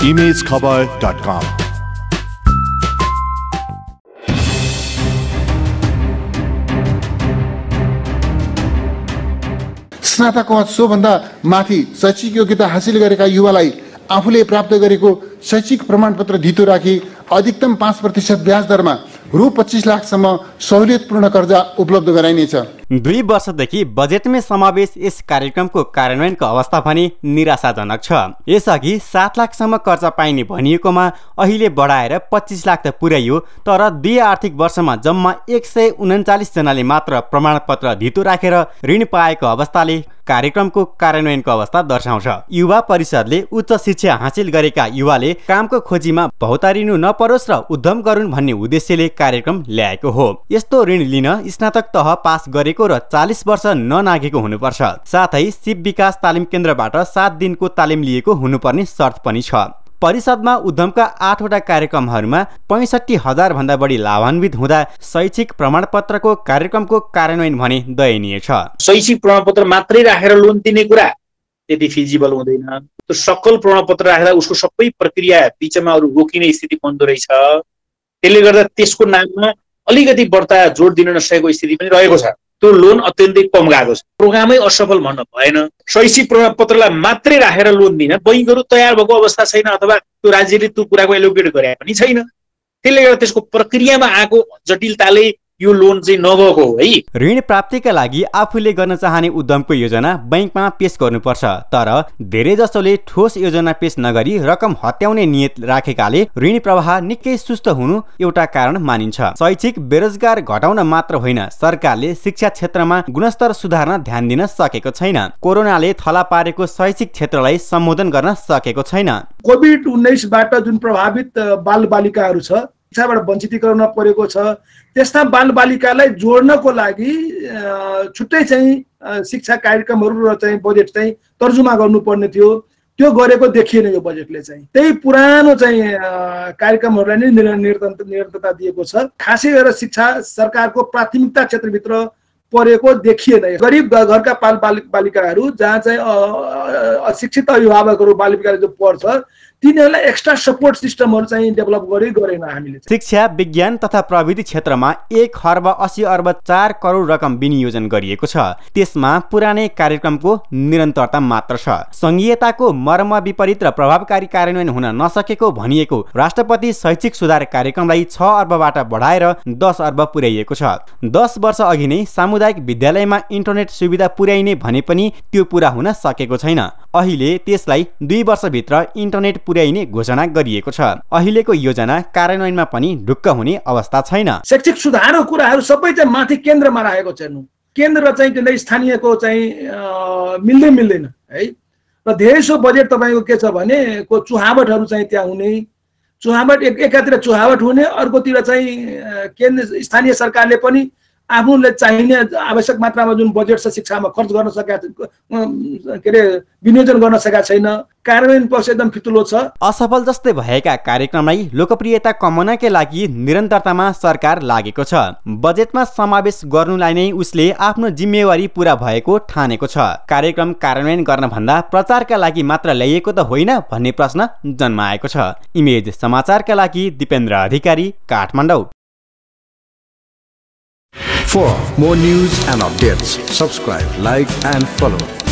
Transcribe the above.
imagekhabar.com. स्नातकमा सोभन्दा माथि शैक्षिक योग्यता हासिल गरेका युवालाई आफूले प्राप्त गरेको शैक्षिक प्रमाणपत्र धितो राखी अधिकतम 5% ब्याज दरमा रु 25 लाखसम्म सहुलियतपूर्ण कर्जा उपलब्ध गराइनेछ। 2 वर्षदेखि बजेटमै समावेश यस कार्यक्रमको कार्यान्वयनको अवस्था भने निराशाजनक छ। यसअघि 7 लाखसम्म कर्जा पाइने भनिएकोमा अहिले बढाएर 25 लाख त पुर्याइयो, तर 2 आर्थिक वर्षमा जम्मा 139 जनाले मात्र प्रमाणपत्र धितो राखेर ऋण पाएको अवस्थाले कार्यक्रमको कार्यान्वयनको अवस्था दर्शाउँछ। युवा परिषदले उच्च शिक्षा हासिल गरेका युवाले कामको खोजीमा भौतारिनु नपरोस् र उद्यम गरून् भन्ने उद्देश्यले कार्यक्रम ल्याएको हो। यस्तो ऋण लिन स्नातक तह पास गरेको र 40 वर्ष ननागेको हुनुपर्छ। साथै सिप विकास तालिम केन्द्रबाट 7 दिनको तालिम लिएको हुनुपर्ने शर्त पनि छ। परिषदमा उद्यमका 8 वटा कार्यक्रमहरूमा 65,000 भन्दा बढी लाभान्वित हुँदा शैक्षिक प्रमाणपत्रको कार्यक्रमको कार्यान्वयन भने दयनीय छ। शैक्षिक प्रमाणपत्र मात्रै राखेर लोन दिने कुरा त्यति फिजिबल हुँदैन। त्यो सकल प्रमाणपत्र राखेर उसको सबै प्रक्रिया बिचमा अरु रोकिने स्थिति बन्दो रहेछ। त्यसले गर्दा त्यसको नाममा अलिकति बढ्ता जोड दिन नसकेको स्थिति पनि रहेको छ। त्यो लोन अत्यन्तै कम गएको छ। प्रोग्रामै असफल भन्न भएन। शैक्षिक प्रमाणपत्रलाई मात्रै राखेर लोन दिन बैंकहरू तयार भएको अवस्था छैन, अथवा त्यो राज्यले त्यो कुराको एलोकेट गरे पनि छैन। त्यसले गर्दा त्यसको प्रक्रियामा आएको जटिलताले यो लोन चाहिँ नगएको हो है। ऋण प्राप्तिका लागि आफूले गर्न चाहने उद्यमको योजना बैंकमा पेश गर्नुपर्छ, तर धेरै जसोले ठोस योजना पेश नगरी रकम हत्याउने नियत राखेकाले ऋण प्रवाह निकै सुस्त हुनु एउटा कारण मानिन्छ। शैक्षिक बेरोजगार घटाउन मात्र होइन, सरकारले शिक्षा क्षेत्रमा गुणस्तर सुधार्न ध्यान दिन सकेको छैन। कोरोनाले थला पारेको शैक्षिक क्षेत्रलाई सम्बोधन गर्न सकेको छैन। कोभिड-19 बाट जुन प्रभावित बालबालिकाहरू छ, शिक्षाबाट वञ्चितीकरण परेको छ, त्यस्ता बालबालिकालाई जोड्नको लागि छुट्टै चाहिँ शिक्षा कार्यक्रमहरू र चाहिँ बजेट चाहिँ तर्जुमा गर्नुपर्ने थियो। त्यो गरेको देखिएन यो बजेटले। चाहिँ त्यही पुरानो चाहिँ कार्यक्रमहरूलाई नै निरन्तरता दिएको छ। खासै गरेर शिक्षा सरकारको प्राथमिकता क्षेत्रभित्र परेको देखिएन। गरिब घरका बालिकाहरू जहाँ चाहिँ अशिक्षित अभिभावकहरू बालिकाहरू जो पढ्छ तिनीहरूलाई एक्स्ट्रा सपोर्ट सिस्टमहरू चाहिँ डेभलप गरेन हामीले। शिक्षा विज्ञान तथा प्रविधि क्षेत्रमा 1,80,4 करोड रकम विनियोजन गरिएको छ। त्यसमा पुरानै कार्यक्रमको निरन्तरता मात्र छ। संघीयताको मर्म विपरीत र प्रभावकारी कार्यान्वयन हुन नसकेको भनिएको राष्ट्रपति शैक्षिक सुधार कार्यक्रमलाई 6 अर्बबाट बढाएर 10 अर्ब पुर्याइएको छ। 10 वर्ष अघि नै सामुदायिक विद्यालयमा इन्टरनेट सुविधा पुर्याइने भने पनि त्यो पूरा हुन सकेको छैन। अहिले त्यसलाई 2 वर्षभित्र इन्टरनेट पुर्याइने घोषणा गरिएको छ। अहिलेको योजना कार्यान्वयनमा पनि ढुक्क हुने अवस्था छैन। शैक्षिक सुधारको कुराहरू सबै चाहिँ माथि केन्द्रमा राखेको छ। केन्द्र चाहिँ किन स्थानीयको चाहिँ मिल्दैन है। र धेरै सो बजेट तपाईको के छ भने को चुहावटहरू चाहिँ त्यहाँ हुने, चुहावट एकातिर चुहावट हुने, अर्कोतिर चाहिँ केन्द्र स्थानीय सरकारले पनि आफूले चाहिने आवश्यक मात्रामा जुन बजेट छ शिक्षामा खर्च गर्न सकेका के अरे विनियोजन गर्न सकेका छैन। कार्यान्वयन पक्ष एकदम फितुलो छ। असफल जस्तै भएका कार्यक्रमलाई लोकप्रियता कमाउनकै लागि निरन्तरतामा सरकार लागेको छ। बजेटमा समावेश गर्नुलाई नै उसले आफ्नो जिम्मेवारी पूरा भएको ठानेको छ। कार्यक्रम कार्यान्वयन गर्न भन्दा प्रचारका लागि मात्र ल्याइएको त होइन भन्ने प्रश्न जन्माएको छ। इमेज समाचारका लागि दिपेन्द्र अधिकारी, Kathmandu. For more news and updates, subscribe, like and follow